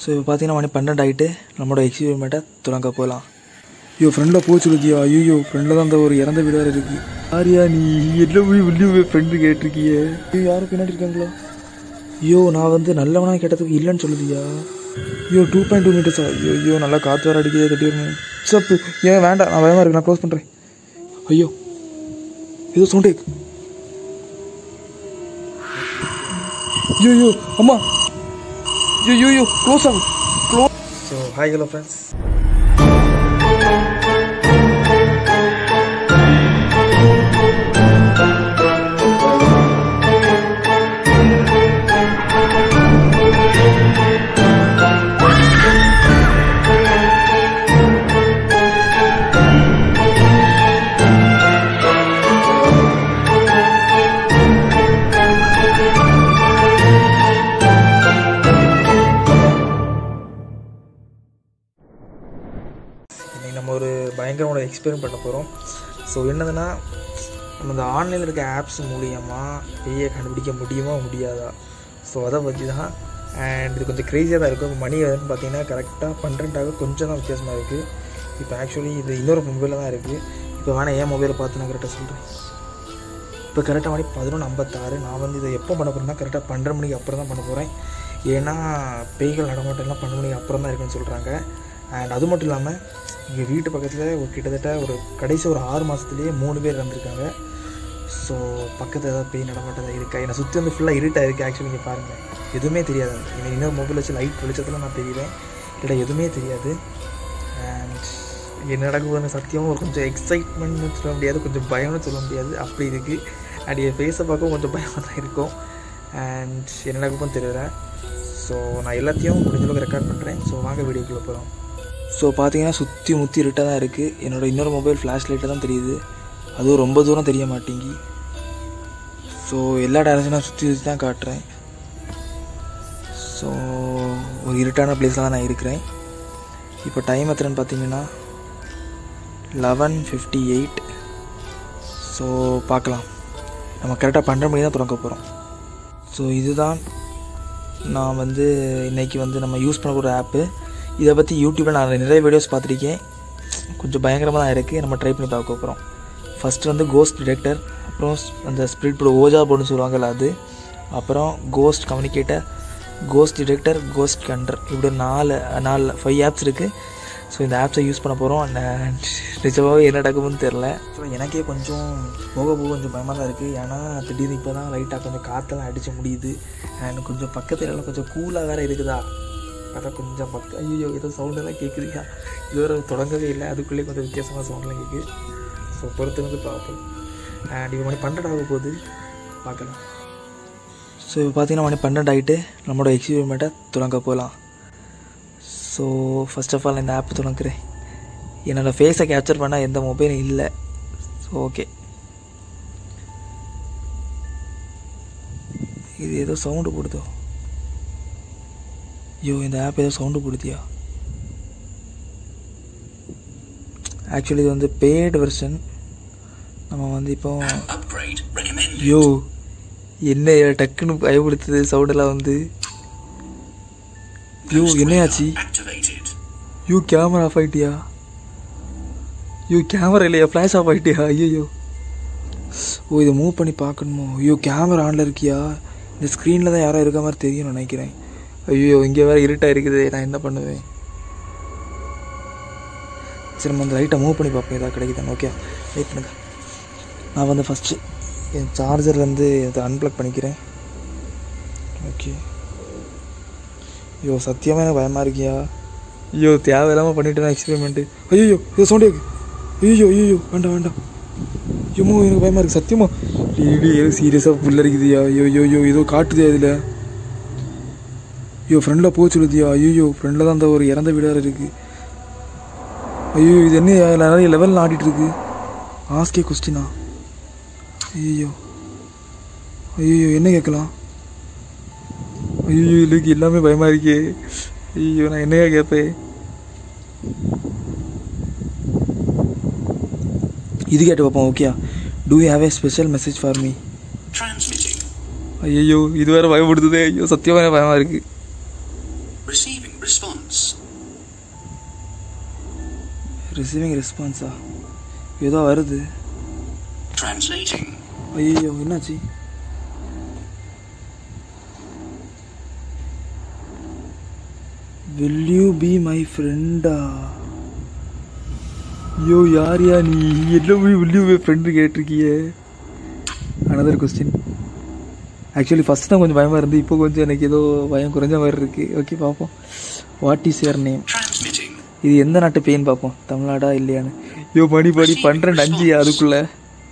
இப்போ பார்த்தீங்கன்னா மணி 12 ஆகிட்டு நம்மளோட எக்ஸ்பெரிமெண்ட்டை தொடங்க போகலாம். ஐயோ ஃப்ரெண்டில் போச்சு சொல்லுதியா? ஐயோ ஃப்ரெண்டில் தான் அந்த ஒரு இறந்த வீடு வேறு இருக்குது. யாரியா நீ என்ன போய் வெளியே ஃப்ரெண்டு கேட்டிருக்கிய? ஐயோ யாரும் பின்னாடி இருக்காங்களா? ஐயோ நான் வந்து நல்லவனாக கேட்டதுக்கு இல்லைன்னு சொல்லுதியா? ஐயோ 2.2 மீட்டர்ஸா? ஐயோ ஐயோ நல்லா காற்று வேறு அடிக்கிறதே திடீர்னு. சப்பு ஏன் வேண்டாம், நான் பயமாக இருக்கு, நான் க்ளோஸ் பண்ணுறேன். ஐயோ ஏதோ சவுண்டே. ஐயோ ஐயோ அம்மா, ஐயோ க்ளோஸ் ஆகும் close. So hi hello friends, நம்ம ஒரு பயங்கரமான எக்ஸ்பெரிமெண்ட் பண்ண போகிறோம். ஸோ என்னதுன்னா, நம்ம இந்த ஆன்லைனில் இருக்க ஆப்ஸ் மூலியமாக பேயை கண்டுபிடிக்க முடியுமா முடியாதா, ஸோ அதை பற்றி தான். அண்ட் இது கொஞ்சம் க்ரேஸியாக தான் இருக்கும். இப்போ மணி வந்து பார்த்திங்கன்னா கரெக்டாக 12 கொஞ்சம் தான் வித்தியாசமாக இருக்குது. இப்போ ஆக்சுவலி இது இன்னொரு மொபைலில் தான் இருக்குது. இப்போ வேணால் என் மொபைலை பார்த்து நான் கரெக்டாக சொல்கிறேன். இப்போ கரெக்டாக மணி 11:56. நான் வந்து இதை எப்போ பண்ண போகிறேன்னா கரெக்டாக 12 மணிக்கு அப்புறம் தான் பண்ண போகிறேன். ஏன்னா பேய்கள் நடமாட்டம்லாம் 12 மணிக்கு அப்புறம் தான் இருக்குன்னு சொல்கிறாங்க. அண்ட் அது மட்டும் இல்லாமல் எங்கள் வீட்டு பக்கத்தில் ஒரு கிட்டத்தட்ட ஒரு கடைசி ஒரு 6 மாதத்துலேயே 3 பேர் இறந்துருக்காங்க. ஸோ பக்கத்தில் ஏதாவது பேய் நடமாட்டதாக இருக்கா? என்னை சுற்றி வந்து ஃபுல்லாக இருட்டாக இருக்குது. ஆக்சுவலி நீங்கள் பாருங்கள், எதுவுமே தெரியாது. எனக்கு இன்னொரு மொபைல் வச்சு லைட் வெளிச்சத்தில் நான் தெரியுவேன், இல்லை எதுவுமே தெரியாது. அண்ட் என்ன நடக்குதுன்னு சத்தியமாக ஒரு கொஞ்சம் எக்ஸைட்மெண்ட்னு சொல்ல முடியாது, கொஞ்சம் பயம்னு சொல்ல முடியாது, அப்படி இருக்குது. அண்ட் என் ஃபேஸை பார்க்கவும் கொஞ்சம் பயமாக தான் இருக்கும். அண்ட் என்ன நடக்குதுன்னு தெரியல. ஸோ நான் எல்லாத்தையும் முடிஞ்சளவுக்கு ரெக்கார்ட் பண்ணுறேன். ஸோ வாங்க வீடியோக்குள்ளே போகிறோம். ஸோ பார்த்தீங்கன்னா சுற்றி முற்றி இருட்டாக தான் இருக்குது. என்னோடய இன்னொரு மொபைல் ஃப்ளாஷ் லைட்டாக தான் தெரியுது, அதுவும் ரொம்ப தூரம் தெரிய மாட்டேங்கி. ஸோ எல்லா டேரக்ஷனாக சுற்றி சுற்றி தான் காட்டுறேன். ஸோ ஒரு இருட்டான பிளேஸில் தான் நான் இருக்கிறேன். இப்போ டைம் எத்தனைன்னு பார்த்தீங்கன்னா 11:58. ஸோ பார்க்கலாம், நம்ம கரெக்டாக 12 மணி தான் தொடங்க போகிறோம். ஸோ இதுதான் நான் வந்து இன்றைக்கி வந்து நம்ம யூஸ் பண்ண போகிற ஆப்பு. இதை பற்றி யூடியூப்பில் நான் நிறைய வீடியோஸ் பார்த்துருக்கேன், கொஞ்சம் பயங்கரமாக தான் இருக்குது. நம்ம ட்ரை பண்ணி பார்க்க போகிறோம். ஃபஸ்ட்டு வந்து கோஸ்ட் டிடெக்டர், அப்புறம் அந்த ஸ்பிரிட் போர்டு ஓஜா போர்டுன்னு சொல்லுவாங்கள்ல அது, அப்புறம் ghost communicator, ghost detector, ghost counter, இப்படி 5 ஆப்ஸ் இருக்குது. ஸோ இந்த ஆப்ஸை யூஸ் பண்ண போகிறோம். நிஜமாகவே என்ன நடக்கும்னு தெரில. ஸோ எனக்கே கொஞ்சம் போக கொஞ்சம் பயமாக தான் இருக்குது. ஏன்னா திடீர்னு இப்போ தான் லைட்டாக கொஞ்சம் காற்றெல்லாம் அடித்து முடியுது. அண்ட் கொஞ்சம் பக்கத்துலலாம் கொஞ்சம் கூலாக வேறு இருக்குதா, அதான் கொஞ்சம் ஐயோ ஏதோ சவுண்டெல்லாம் கேட்குதுக்கா. இதுவரை தொடங்கவே இல்லை, அதுக்குள்ளேயே கொஞ்சம் வித்தியாசமாக சவுண்டெலாம் கேட்குது. ஸோ பொறுத்து வந்து பார்ப்போம். அண்ட் இப்போ மணி 12 ஆக போகுது, பார்க்கலாம். ஸோ இப்போ பார்த்தீங்கன்னா மணி 12 ஆகிட்டு நம்மளோட எக்ஸ்பெரிமெண்ட்டை தொடங்க போகலாம். ஸோ ஃபஸ்ட் ஆஃப் ஆல் இந்த ஆப் தொடங்குறேன். என்னோடய ஃபேஸை கேப்சர் பண்ணால் எந்த மொபைலும் இல்லை. ஸோ ஓகே, இது ஏதோ சவுண்டு போடுதோ? ஐயோ இந்த ஆப் ஏதோ சவுண்டு போடுதியா? ஆக்சுவலி இது வந்து பெய்டு வெர்ஷன். நம்ம வந்து இப்போ ஐயோ என்ன டக்குன்னு பயப்படுத்துது சவுண்டெல்லாம் வந்து. ஐயோ என்னையாச்சு? ஐயோ கேமரா ஆஃப் ஆகிட்டியா? ஐயோ கேமரா இல்லையா, ஃப்ளாஷ் ஆஃப் ஆகிட்டியா? ஐயோ ஓ இதை மூவ் பண்ணி பார்க்கணுமோ? ஐயோ கேமரா ஆனில் இருக்கியா? இந்த ஸ்க்ரீனில் தான் யாரோ இருக்க மாதிரி தெரியும்னு நினைக்கிறேன். ஐயோ இங்கே வேறு இருட்டாக இருக்குது, நான் என்ன பண்ணுவேன்? சரி நம்ம அந்த லைட்டை மூவ் பண்ணி பார்ப்போம், எதாவது கிடைக்குதான்னு. ஓகே வெயிட் பண்ணுங்க. நான் வந்து ஃபஸ்ட்டு என் சார்ஜர்லேருந்து இதை அன்ப்ளக் பண்ணிக்கிறேன். ஓகே. ஐயோ சத்தியமாக எனக்கு பயமாக இருக்கியா? ஐயோ தேவையில்லாமல் பண்ணிட்டு தான் எக்ஸ்பெரிமெண்ட்டு. ஐயோ இது சவுண்டே இருக்கு. ஐயோ வேண்டாம் ஐயோ எனக்கு பயமாக இருக்குது சத்தியமாக. ஏதோ சீரியஸாக புல் அடிக்குதுயா? ஐயோ ஏதோ காட்டுதே அதில். ஐயோ ஃப்ரெண்டில் போக சொல்லுதியா? ஐயோ ஃப்ரெண்டில் தான் அந்த ஒரு இறந்த வீடு வேறு இருக்குது. ஐயோ இது என்ன நிறைய லெவலில் ஆடிட்டுருக்கு. ஆஸ்கே கொஸ்டினா? ஐயோ என்ன கேட்கலாம்? ஐயோ இதுக்கு எல்லாமே பயமாக இருக்கே. ஐயோ நான் என்னையா கேட்பேன்? இது கேட்டு பார்ப்போம். Okay, do you have a special message for me? ஐயோ இது வேறு பயப்படுத்துதே. ஐயோ சத்தியமாக பயமாக இருக்குது. ரிசீவிங் ரெஸ்பான்ஸா ஏதோ வருது. ஐயோ என்னாச்சு? will you be my friend-ஆ? ஐயோ யாரியா நீ? என்ன போய் will you be my friend கேட்டிருக்கியே? another question. ஆக்சுவலி ஃபஸ்ட் தான் கொஞ்சம் பயமாக இருந்து, இப்போ கொஞ்சம் எனக்கு ஏதோ பயம் குறைஞ்ச மாதிரி இருக்குது. ஓகே பார்ப்போம். What is your name? இது எந்த நாட்டு பெயின் பார்ப்போம், தமிழ்நாடா இல்லையான்னு. ஐயோ படி 12:05 அதுக்குள்ளே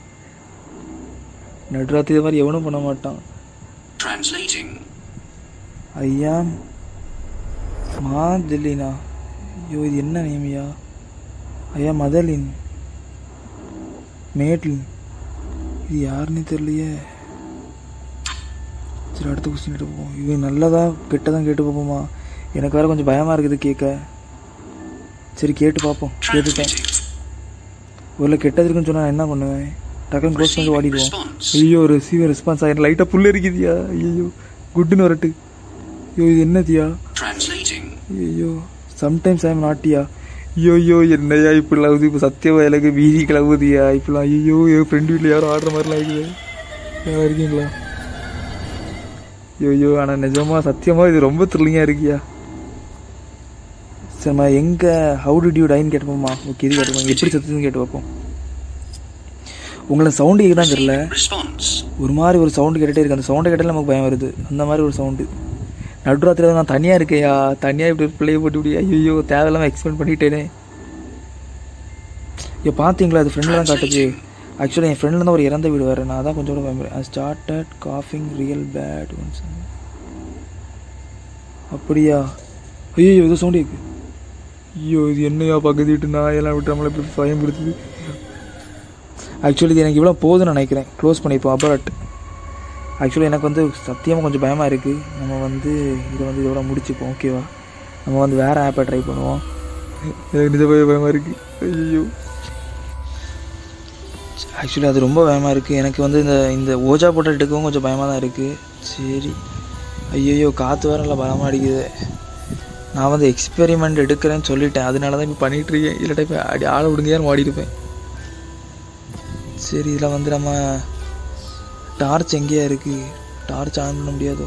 நடுராத்திரி மாதிரி எவனும் பண்ண மாட்டான். ஐயா மாதலினா. ஐயோ இது என்ன நேமியா? ஐயா மதலின் மேட்லின். இது யாருன்னு தெரியலையே. சரி அடுத்த கொஸ்டின் கேட்டு பார்ப்போம். இது நல்லதா கெட்டதான் கேட்டு பார்ப்போமா? எனக்கு வேறு கொஞ்சம் பயமாக இருக்குது கேட்க. சரி கேட்டு பார்ப்போம். கேட்டுட்டேன். ஒரு கெட்டது இருக்குன்னு சொன்னால் நான் என்ன பண்ணுவேன்? டக்குன்னு க்ளோஸ் பண்ணி ஓடிடுவோம். ஐயோ ரிசீவர் ரெஸ்பான்ஸ் ஆகிடும். லைட்டாக புல் இருக்குதியா? ஐயோ குட்டுன்னு வரட்டு. ஐயோ இது என்னதியா? ஐயோ சம்டைம்ஸ் ஐ எம் நாட்டியா. ஐயோ என்னையா இப்படிலாம் ஆகுது? இப்போ சத்தியமா எனக்கு வீதி கிளவுதியா இப்படிலாம்? ஐயோ என் ஃப்ரெண்டு வீட்டில் யாரும் ஆடுற மாதிரிலாம் இருக்குது. யாரும் இருக்கீங்களா? ஐயோ ஆனால் நிஜமாக சத்தியமாக இது ரொம்ப த்ரில்லிங்காக இருக்கியா? சரிம்மா எங்கே ஹவு டிட் யூ டைன்னு கேட்டுப்போம்மா. ஓகே இது கேட்டுப்போம். எப்படி சத்துன்னு கேட்டு பார்ப்போம். உங்களை சவுண்டு கேட்குதான் தெரியல, ஒரு மாதிரி ஒரு சவுண்டு கேட்டுகிட்டே இருக்குது. அந்த சவுண்டை கேட்டாலே நமக்கு பயம் வருது. அந்த மாதிரி ஒரு சவுண்டு. நடுராத்திரி நான் தனியாக இருக்கேயா, தனியாக இப்படி பிள்ளைய போட்டு இப்படி ஐயோ தேவையில்லாமல் எக்ஸ்பிளைன் பண்ணிட்டேனே. இப்போ பார்த்தீங்களா அது ஃப்ரெண்டில் தான் காட்டுச்சு. ஆக்சுவலாக என் ஃப்ரெண்டில் தான் ஒரு இறந்த வீடு வேறு. நான் தான் கொஞ்சம் கூட பயப்படுறேன். ஐ ஸ்டார்டட் காஃபிங் ரியல் பேட் ஒன்ஸ். அப்படியா? ஐயோ இது சவுண்டு இருக்குது. ஐயோ இது என்னையா பக்கத்து வீட்டு நாயெல்லாம் விட்டு நம்மளை இப்படி பயன்படுத்துது. ஆக்சுவலி இது எனக்கு இவ்வளோ போதுன்னு நினைக்கிறேன். க்ளோஸ் பண்ணிப்போம். அபரட். ஆக்சுவலி எனக்கு வந்து சத்தியமாக கொஞ்சம் பயமாக இருக்குது. நம்ம வந்து இதை வந்து இதோட முடிச்சுப்போம். ஓகேவா? நம்ம வந்து வேறு ஆப்பை ட்ரை பண்ணுவோம். எனக்கு நிஜமாக பயமாக இருக்குது. ஐயோ ஆக்சுவலி அது ரொம்ப பயமாக இருக்குது எனக்கு. வந்து இந்த ஓஜா போட்டு எடுக்கவும் கொஞ்சம் பயமாக தான் இருக்குது. சரி ஐயோ காற்று வேறு நல்லா பலமாக அடிக்குது. நான் வந்து எக்ஸ்பெரிமெண்ட் எடுக்கிறேன்னு சொல்லிட்டேன். அதனால தான் இப்போ பண்ணிகிட்ருக்கேன். இல்லாட்டா இப்போ ஆளை விடுங்கயான்னு ஓடிருப்பேன். சரி இதில் வந்து நம்ம டார்ச் எங்கேயா இருக்குது? டார்ச் ஆன் பண்ண முடியாதோ?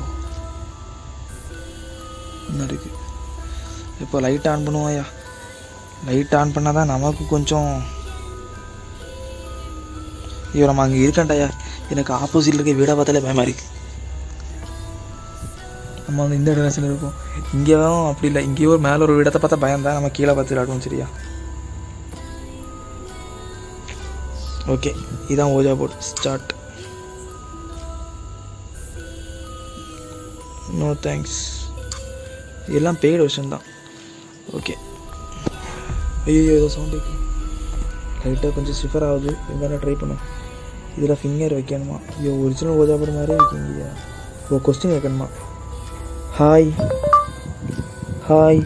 என்ன இருக்குது? இப்போ லைட் ஆன் பண்ணுவாயா? லைட் ஆன் பண்ணால் தான் நமக்கு கொஞ்சம். ஐயோ நம்ம அங்கே இருக்கண்டாயா. எனக்கு ஆப்போசிட்டில் இருக்க வீடை பார்த்தாலே பயமாக இருக்குது. நம்ம வந்து இந்த டெரஸில் இருக்கோம். இங்கேயும் அப்படி இல்லை. இங்கேயோ ஒரு மேலே ஒரு இடத்தை பார்த்தா பயம் தான். நம்ம கீழே பார்த்து விளாடுவோம். சரியா? ஓகே இதுதான் ouija board. Start. No thanks. எல்லாம் பெய்டு வெர்ஷன் தான். ஓகே. ஐயோ ஏதோ சவுண்ட் இருக்கு. லைட்டாக கொஞ்சம் ஷிஃபர் ஆகுது. இருந்தாலும் ட்ரை பண்ணும். இதில் ஃபிங்கர் வைக்கணுமா? ஐயோ ஒரிஜினல் ஓஜா போர்டு மாதிரியே இருக்கீங்க. ஓ கொஸ்டின் வைக்கணுமா? ஹாய் ஹாய்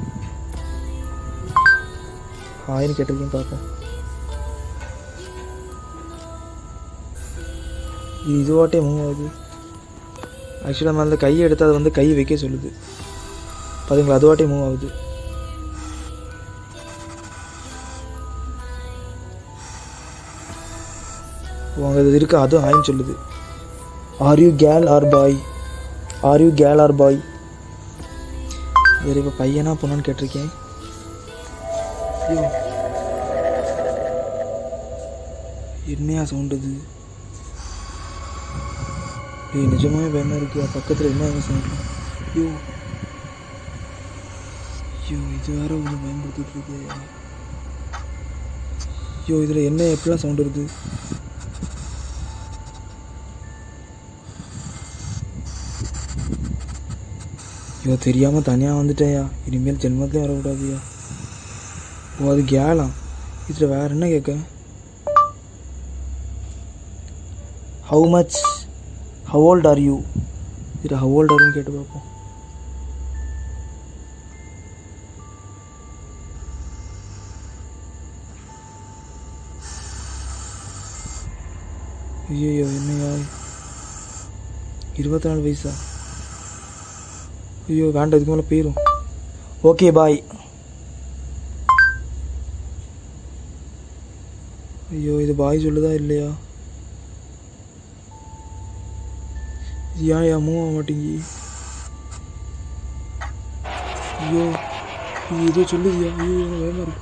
ஹாய்னு கேட்டிருக்கேன். பார்ப்போம். இதுவாட்டே மூவ் ஆகுது. ஆக்சுவலாக நம்ம அந்த கையை எடுத்து அது வந்து கை வைக்க சொல்லுது. பார்த்தீங்களா? அதுவாட்டே மூவ் ஆகுது. அங்கே இது இருக்கா? அதுவும் ஹாய்ன்னு சொல்லுது. Are you girl or boy? Are you girl or boy? வேறு இப்போ பையனா பொண்ணுன்னு கேட்டிருக்கேன். என்னையா சவுண்டு இது? நிஜமாவே பயமாக இருக்கு. பக்கத்தில் என்ன சவுண்ட்? ஐயோ ஐயோ இது வேற கொஞ்சம் பயன்படுத்திட்டு இருக்கு. ஐயோ இதில் என்ன எப்படிலாம் சவுண்ட் வருது? ஐயோ தெரியாமல் தனியாக வந்துட்டேயா. இனிமேல் ஜென்மத்திலே வரக்கூடாதுயா. ஓ அது கேலாம். இதில் வேறு என்ன கேட்க? How much? How old are you? இதில் how old are you கேட்டு பார்ப்போம். ஐயோ என்னையா 24 வயசா? ஐயோ வேண்டாம், இதுக்கு மேலே போயிடும். Okay bye. ஐயோ இது பாய் சொல்லுதா இல்லையா? ஏன் மூவ் ஆக மாட்டேங்கி? ஐயோ இது ஏதோ சொல்லுதியா? ஐயோ வேகமாக இருக்கு.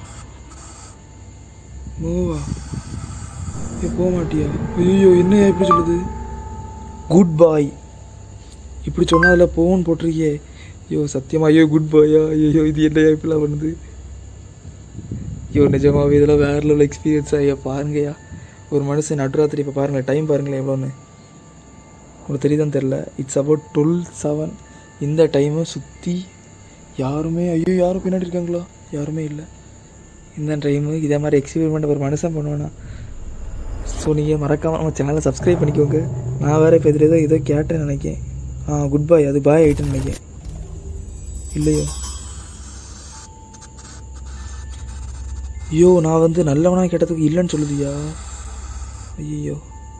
மூவா போக மாட்டியா? ஐயோ என்னையா இப்படி சொல்லுது? குட் பாய் இப்படி சொன்னதில் போன்னு போட்டிருக்கியே. ஐயோ சத்தியமா ஐயோ குட் பாயா? ஐயோ இது என்னையா இப்படிலாம் பண்ணுது? ஐயோ நிஜமாவே இதெல்லாம் வேற லெவல் எக்ஸ்பீரியன்ஸ் ஐயா. பாருங்கய்யா ஒரு மனுஷன் நடுராத்திரி இப்போ பாருங்களேன், டைம் பாருங்களேன் எவ்வளோன்னு. உங்களுக்கு தெரியுதான்னு தெரில. It's about 12:07. இந்த டைமும் சுற்றி யாருமே ஐயோ யாரும் பின்னாடி இருக்காங்களா? யாருமே இல்லை. இந்த டைமு இதே மாதிரி எக்ஸ்பீரிமெண்ட் ஒரு மனுஷன் பண்ணுவேண்ணா. ஸோ நீங்கள் மறக்காமல் நம்ம சேனலை சப்ஸ்கிரைப் பண்ணிக்கோங்க. நான் வேறு இப்போ எதிரே ஏதோ கேட்டேன்னு நினைக்கேன். குட் பாய் அது பாய் ஆகிட்டுன்னு நினைக்கேன். இல்லையோ ஐயோ நான் வந்து நல்லவனாக கேட்டதுக்கு இல்லைன்னு சொல்லுதியா? ஐயோ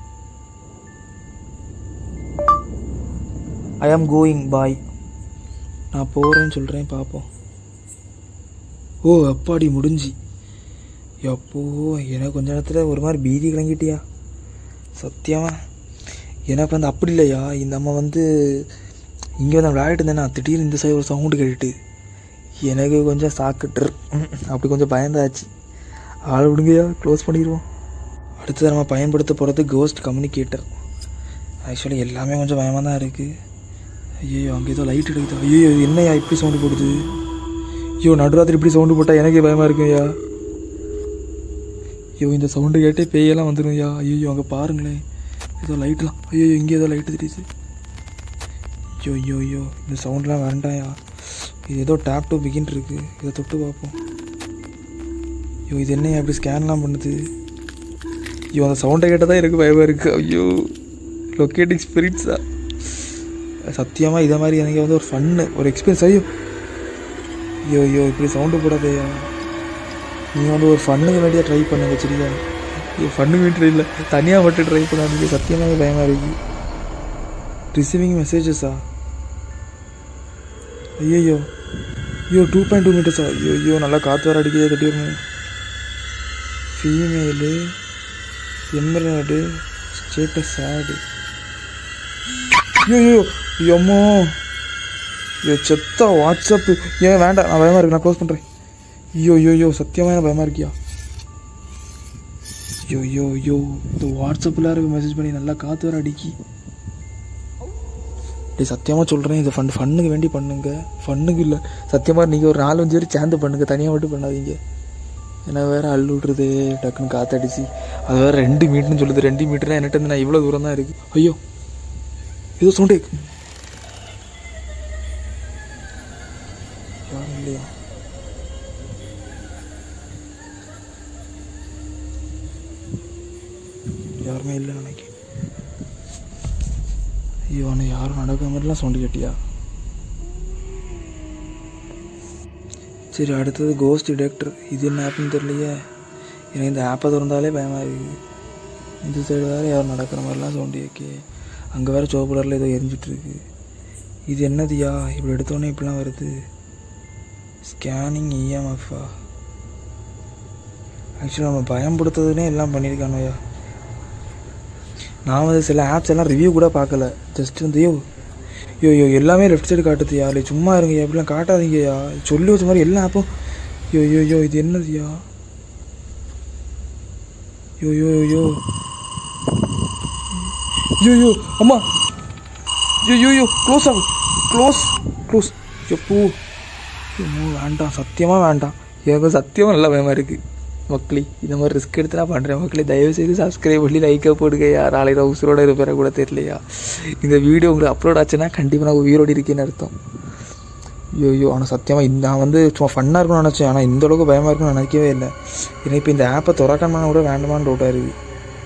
ஐ ஆம் கோயிங் பாய். நான் போகிறேன்னு சொல்கிறேன் பார்ப்போம். ஓ அப்பாடி முடிஞ்சு. எப்போ எனக்கு கொஞ்ச நேரத்தில் ஒரு மாதிரி பீதி கிளங்கிட்டியா சத்தியமாக. எனக்கு வந்து அப்படி இல்லையா, இந்த அம்மா வந்து இங்கே வந்து விளையாடிட்டு இருந்தேன்னா திடீர்னு இந்த சைடு ஒரு சவுண்டு கேட்டுட்டு எனக்கு கொஞ்சம் சாக்கிட்டு அப்படி கொஞ்சம் பயந்தாச்சு. ஆள் விடுங்கயா க்ளோஸ் பண்ணிடுவோம். அடுத்தது நம்ம பயன்படுத்த போகிறது கோஸ்ட் கம்யூனிகேட்டர். ஆக்சுவலி எல்லாமே கொஞ்சம் பயமாக தான் இருக்குது. ஐயோ அங்கே ஏதோ லைட் எடுக்குது. ஐயோ என்னையா இப்படி சவுண்டு போடுது? ஐயோ நடுராத்திரி இப்படி சவுண்டு போட்டால் எனக்கே பயமாக இருக்குங்கய்யா. ஐயோ இந்த சவுண்டு கேட்டே பேயெல்லாம் வந்துடும்யா. ஐயோ அங்கே பாருங்களேன் ஏதோ லைட்லாம். ஐயோ இங்கே ஏதோ லைட்டு தெரியுது. ஐயோ ஐயோ ஐயோ இந்த சவுண்ட்லாம் வேண்டாயா. இது ஏதோ டேப் டு பிகின் இருக்குது, இதை தொட்டு பார்ப்போம். ஐயோ இது என்னையா அப்படி ஸ்கேன்லாம் பண்ணுது? ஐயோ அந்த சவுண்டை கேட்டால் தான் எனக்கு பயமாக இருக்குது. ஐயோ லொக்கேட்டிங் ஸ்பிரிட்ஸா சத்தியமாக இதை மாதிரி எனக்கு வந்து ஒரு ஃபன்னு ஒரு எக்ஸ்பீரியன்ஸ். ஐயோ ஐயோ ஐயோ இப்படி சவுண்டு போடாதையா. நீங்கள் வந்து ஒரு ஃபன்னுக்கு வேண்டியாக ட்ரை பண்ணுங்க சரியா? ஃபன்னுக்கு வேண்டிய இல்லை தனியாக மட்டும் ட்ரை பண்ணாதீங்க. சத்தியமாக பயமாக இருக்குது. ரிசீவிங் மெசேஜஸா? ஐயோ ஐயோ 2.2 மீட்டர்ஸா? ஐயோ ஐயோ நல்லா காற்று வர அடிக்கிறதே திடீர்னு. ஃபீமேலு எம்ராய்டு ஸ்டேட்டஸ் ஆடு. ஐயோ ஐயோ ஐயோமோ ஐயோ செத்தா வாட்ஸ்அப்பு. ஏன் வேண்டாம் நான் பயமாக இருக்கு, நான் க்ளோஸ் பண்ணுறேன். ஐயோ ஐயோ ஐயோ சத்தியமாக எனக்கு பயமாக இருக்கியா? ஐயோ ஐயோ ஐயோ இந்த வாட்ஸ்அப்பில் இருக்க மெசேஜ் பண்ணி நல்லா காற்று வர அடிக்கி. இப்படி சத்தியமாக சொல்கிறேன், இது ஃபன்னுக்கு வேண்டி பண்ணுங்க. ஃபன்னுக்கு இல்லை சத்தியமாக. நீங்கள் ஒரு 4-5 பேர் சேர்ந்து பண்ணுங்கள், தனியாக மட்டும் பண்ணாதீங்க. ஏன்னா வேறு அள்ளு விட்றது டக்குன்னு காற்றடிச்சு அது வேறு 2 மீட்டர்னு சொல்லுது. 2 மீட்டர்னா என்கிட்ட நான் இவ்வளோ தூரம் தான் இருக்குது. ஐயோ ஏதோ சவுண்டே யாரும் இல்லையா? யாருமே இல்லைன்னு நினைக்கிறேன். ஐயோ ஆனால் யாரும் நடக்கிற மாதிரிலாம் சவுண்டு கேட்டியா? சரி அடுத்தது கோஸ்ட் டிடெக்டர். இது என்ன ஆப்புன்னு தெரியலையே எனக்கு. இந்த ஆப்பை திறந்தாலே பயமாக இருக்குது. இந்த சைடு வேறு யாரும் நடக்கிற மாதிரிலாம் சவுண்டு கேட்கே. அங்கே வேறு சோப்பு கலரில் ஏதோ எரிஞ்சிட்ருக்கு. இது என்னதுயா இப்படி எடுத்தோடனே இப்படிலாம் வருது? ஸ்கேனிங் இஎம்எஃப்பா? ஆக்சுவலாக நம்ம பயன்படுத்துறதுனே எல்லாம் பண்ணியிருக்கானோயா. நான் வந்து சில ஆப்ஸ் எல்லாம் ரிவ்யூ கூட பார்க்கல. ஜஸ்ட் வந்து ஐயோ ஐயோ எல்லாமே லெஃப்ட் சைடு காட்டுதுயா. இல்லை சும்மா இருங்கய்யா, இப்படிலாம் காட்டாதீங்கய்யா. சொல்லி வச்ச மாதிரி எல்லா ஆப்பும். ஐயோ ஐயோ ஐயோ இது என்னதுயா? ஐயோ ஐயோ ஐயோ ஐயோ ஐயோ அம்மா. ஐயோ ஐயோ க்ளோஸ் ஆகும், க்ளோஸ் க்ளோஸ். எப்போ வேண்டாம் சத்தியமாக வேண்டாம். எனக்கு சத்தியமாக நல்லா பயமாக இருக்குது. மக்களே இந்த மாதிரி ரிஸ்க் எடுத்து நான் பண்ணுறேன். மக்களே தயவுசெய்து சப்ஸ்கிரைப் பண்ணி லைக்காக போடுங்க. நாளைக்கு நான் உசுரோட இருப்பேற கூட தெரியலையா. இந்த வீடியோ உங்களுக்கு அப்லோட் ஆச்சுன்னா கண்டிப்பாக நான் உயிரோடு இருக்கேன்னு அர்த்தம். ஐயோ ஆனால் சத்தியமாக நான் வந்து சும்மா ஃபன்னாக இருக்கும்னு நினச்சேன். ஆனால் இந்தளவுக்கு பயமாக இருக்குன்னு நினைக்கவே இல்லை. ஏன்னா இப்போ இந்த ஆப்பை திறக்கணும்னா கூட வேண்டாமான்னு டவுட்டாக இருக்குது.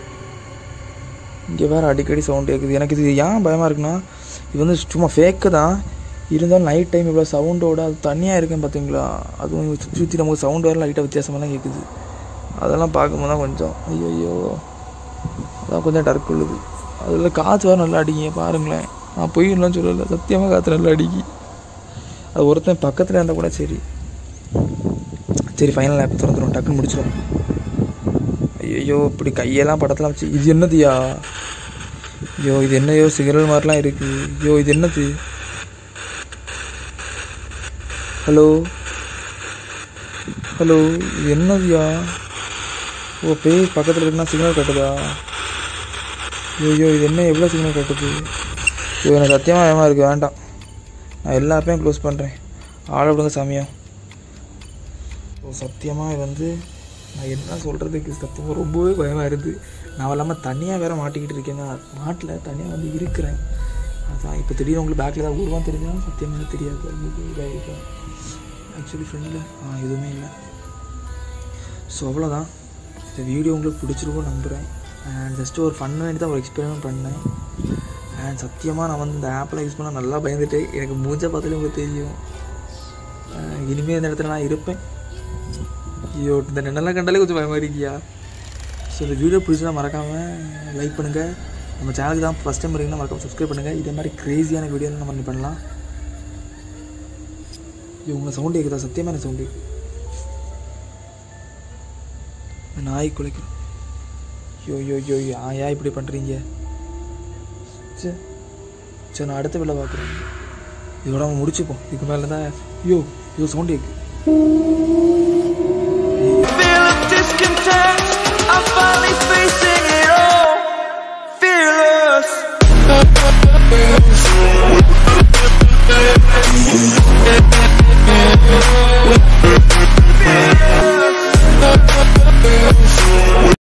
இங்கே வேறு அடிக்கடி சவுண்டு கேட்குது. எனக்கு இது ஏன் பயமாக இருக்குன்னா இது வந்து சும்மா ஃபேக்கு தான். இருந்தாலும் நைட் டைம் இவ்வளோ சவுண்டோட அது தனியாக இருக்கேன் பார்த்தீங்களா. அதுவும் சுற்றி சுற்றி நமக்கு சவுண்டு வேறு லைட்டாக வித்தியாசமெல்லாம் கேட்குது. அதெல்லாம் பார்க்கும்போது தான் கொஞ்சம் ஐயோ அதான் கொஞ்சம் டர்க் உள்ளது. அதில் காற்று வேறு நல்லா அடிங்க பாருங்களேன். நான் பொய்லாம் சொல்லலை, சத்தியமாக காற்று நல்லா அடிக்கி. அது ஒருத்தன் பக்கத்தில் இருந்தால் கூட சரி. சரி ஃபைனல் ஆப் திறந்துடும், டக்குன்னு முடிச்சிடும். ஐயோ இப்படி கையெல்லாம் படத்தெல்லாம் வச்சு இது என்னதுயா? ஐயோ இது என்னையோ சிக்னல் மாதிரிலாம் இருக்குது. ஐயோ இது என்னது? ஹலோ ஹலோ இது என்னதுயா? ஓ பேய் பக்கத்தில் இருக்குன்னா சிக்னல் கட்டுதா? ஐயோ இது என்ன எவ்வளோ சிக்னல் கட்டுது? ஐயோ எனக்கு சத்தியமாக பயமாக இருக்குது. வேண்டாம், நான் எல்லா ஆப்பையும் க்ளோஸ் பண்ணுறேன். ஆள விடுங்க சாமியம். ஸோ சத்தியமாக நான் என்ன சொல்கிறதுக்கு சத்தியமாக ரொம்பவே பயமாக இருக்குது. நான் இல்லாமல் தனியாக வேறு மாட்டிக்கிட்டு இருக்கேங்க. மாட்டில் தனியாக இருக்கிறேன். அதான் இப்போ திடீர்னு உங்களுக்கு பேக்கில் தான் உருவாக தெரிஞ்சாலும் சத்தியமாக தெரியாது. இதாக இருக்கேன் ஆக்சுவலி ஃப்ரெண்டில் எதுவுமே இல்லை. ஸோ அவ்வளோதான். இந்த வீடியோ உங்களுக்கு பிடிச்சிருக்கும் நம்புகிறேன். அண்ட் ஜஸ்ட்டு ஒரு ஃபன் வேண்டி தான் ஒரு எக்ஸ்பெரிமெண்ட் பண்ணேன். அண்ட் சத்தியமாக நான் இந்த ஆப்பில் யூஸ் பண்ணால் நல்லா பயந்துட்டு எனக்கு மூஞ்சை பார்த்தாலே உங்களுக்கு தெரியும். இனிமேல் இந்த இடத்துல நான் இருப்பேன். ஐயோ இந்த நின்னெல்லாம் கண்டாலே கொஞ்சம் பயமாக இருக்கியா? ஸோ இந்த வீடியோ பிடிச்சா மறக்காமல் லைக் பண்ணுங்கள். நம்ம சேனலுக்கு தான் ஃபஸ்ட் டைம் வரீங்கன்னா மறக்காமல் சப்ஸ்கிரைப் பண்ணுங்கள். இதே மாதிரி க்ரேஸியான வீடியோ நம்ம பண்ணலாம். இவங்க சவுண்டு கேட்குதா? சத்தியமாக எனக்கு சவுண்டு நாய் குலைக்கும். ஐயோ ஏன் இப்படி பண்ணுறீங்க? சரி நான் அடுத்த வேலை பார்க்குறேன். இதோட நம்ம முடிச்சுப்போம். இதுக்கு மேலே தான் ஐயோ சவுண்டு கேட்கு. I'm finally facing it all, fearless.